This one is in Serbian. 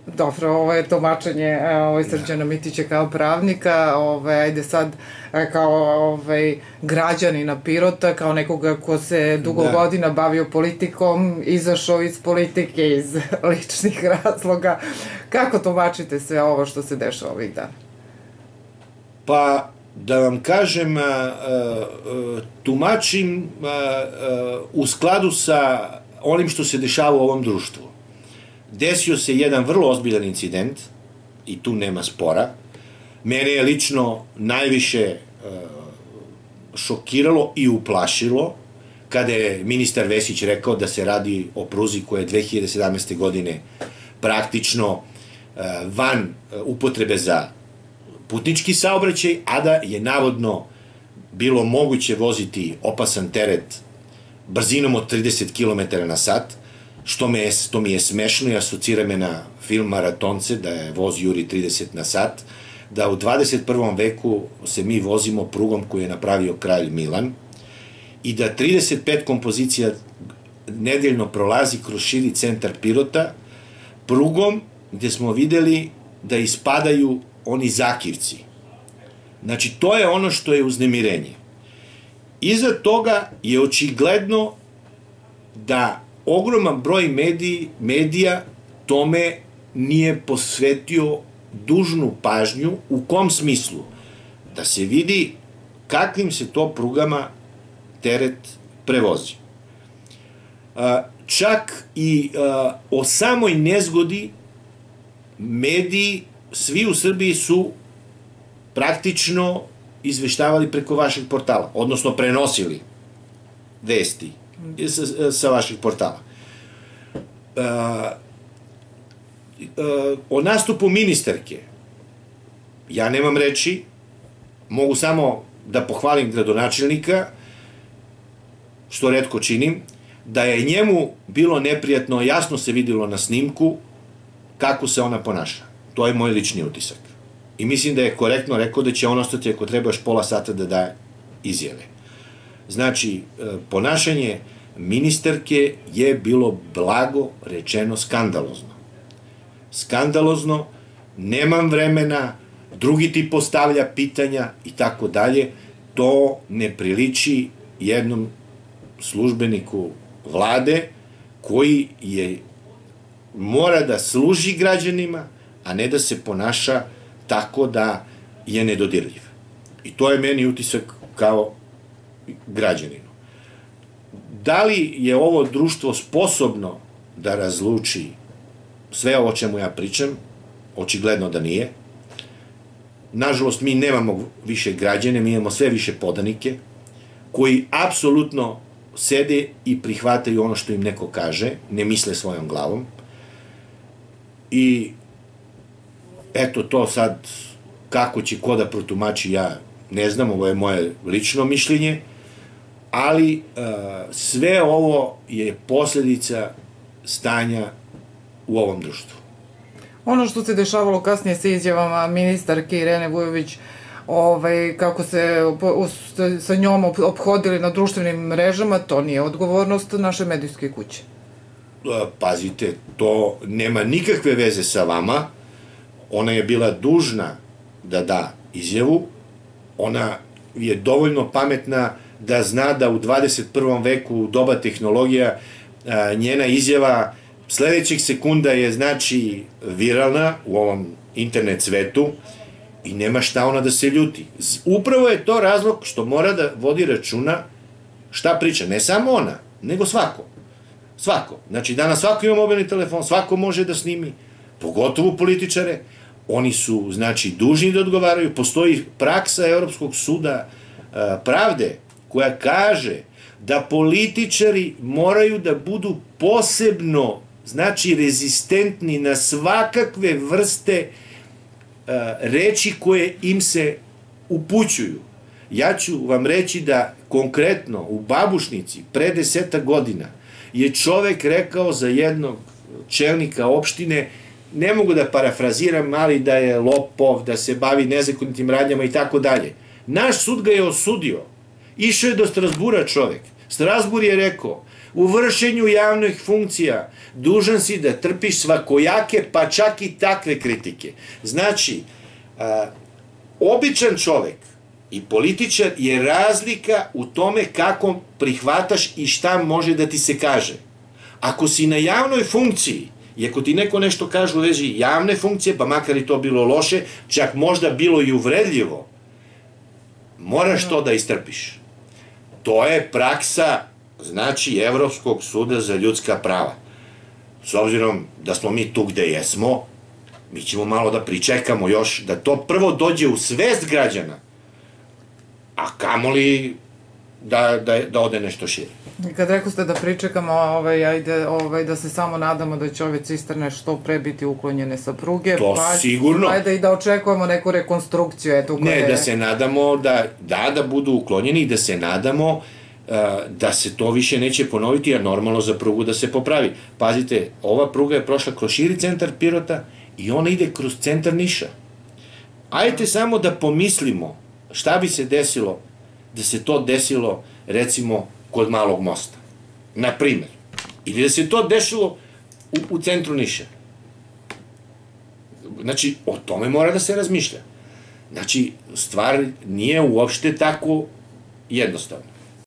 Dobro, ovo je tumačenje Srđana Mitića kao pravnika, ajde sad kao građanina Pirota, kao nekoga ko se dugo godina bavio politikom, izašao iz politike iz ličnih razloga. Kako tumačite sve ovo što se dešava ovih dana? Pa, da vam kažem, tumačim u skladu sa onim što se dešava u ovom društvu. Desio se jedan vrlo ozbiljan incident i tu nema spora. Mene je lično najviše šokiralo i uplašilo kada je ministar Vesić rekao da se radi o pruzi koja je 2017. godine praktično van upotrebe za putnički saobraćaj, a da je navodno bilo moguće voziti opasan teret brzinom od 30 km na sat, što mi je smešno i asocira me na film Maratonce, da je voz juri 30 na sat, da u 21. veku se mi vozimo prugom koju je napravio kralj Milan i da 35 kompozicija nedeljno prolazi kroz širi centar Pirota, prugom gde smo videli da ispadaju oni zakivci. Znači, to je ono što je uznemirenje. Iza toga je očigledno da ogroman broj medija tome nije posvetio dužnu pažnju. U kom smislu? Da se vidi kakvim se to prugama teret prevozi. Čak i o samoj nezgodi mediji, svi u Srbiji su praktično izveštavali preko vašeg portala, odnosno prenosili vesti sa vaših portala. O nastupu ministarke ja nemam reči, mogu samo da pohvalim gradonačelnika, što retko činim, da je njemu bilo neprijatno, jasno se videlo na snimku kako se ona ponaša. To je moj lični utisak. I mislim da je korektno rekao da će on ostati ako treba još pola sata da daje izjave. Znači, ponašanje ministarke je bilo blago rečeno skandalozno. Skandalozno, nemam vremena, drugi ti postavlja pitanja i tako dalje. To ne priliči jednom službeniku vlade koji mora da služi građanima, a ne da se ponaša tako da je nedodirljiv. I to je meni utisak kao građaninu. Da li je ovo društvo sposobno da razluči sve ovo o čemu ja pričam? Očigledno da nije. Nažalost, mi nemamo više građane, mi imamo sve više podanike, koji apsolutno sede i prihvataju ono što im neko kaže, ne misle svojom glavom. I eto to sad, kako će ko da protumači, ja ne znam, ovo je moje lično mišljenje, ali sve ovo je posledica stanja u ovom društvu. Ono što se dešavalo kasnije sa izjavama ministarke Irene Vujović, kako se sa njom ophodili na društvenim mrežama, to nije odgovornost naše medijske kuće. Pazite, to nema nikakve veze sa vama. Ona je bila dužna da da izjavu. Ona je dovoljno pametna da zna da u 21. veku, u doba tehnologija, njena izjava sledećeg sekunda je, znači, viralna u ovom internet svetu i nema šta ona da se ljuti. Upravo je to razlog što mora da vodi računa šta priča. Ne samo ona, nego svako. Svako. Znači, danas svako ima mobilni telefon, svako može da snimi, pogotovo političare. Oni su, znači, dužni da odgovaraju. Postoji praksa Evropskog suda pravde koja kaže da političari moraju da budu posebno, znači, rezistentni na svakakve vrste reči koje im se upućuju. Ja ću vam reći da konkretno u Babušnici pre 10 godina je čovek rekao za jednog čelnika opštine, ne mogu da parafraziram, ali da je lopov, da se bavi nezakonitim radnjama i tako dalje. Naš sud ga je osudio. Išao je do Strazbura čovek. Strazbur je rekao, u vršenju javnih funkcija dužan si da trpiš svakojake, pa čak i takve kritike. Znači, običan čovek i političar je razlika u tome kako prihvataš i šta može da ti se kaže. Ako si na javnoj funkciji i ako ti neko nešto kaže u vezi javne funkcije, pa makar i to bilo loše, čak možda bilo i uvredljivo, moraš to da istrpiš. To je praksa, znači, Evropskog suda za ljudska prava. S obzirom da smo mi tu gde jesmo, mi ćemo malo da pričekamo još, da to prvo dođe u svest građana, a kamoli da ode nešto šire. I kad rekao ste da pričekamo, ajde, da se samo nadamo da će ove cisterne što pre biti uklonjene sa pruge. To sigurno. Ajde i da očekujemo neku rekonstrukciju. Ne, da se nadamo da budu uklonjeni i da se nadamo da se to više neće ponoviti, a normalno za prugu da se popravi. Pazite, ova pruga je prošla kroz širi centar Pirota i ona ide kroz centar Niša. Ajde samo da pomislimo šta bi se desilo da se to desilo, recimo, kod Malog mosta. Na primer. Ili da se to desilo u centru Niša. Znači, o tome mora da se razmišlja. Znači, stvar nije uopšte tako jednostavna.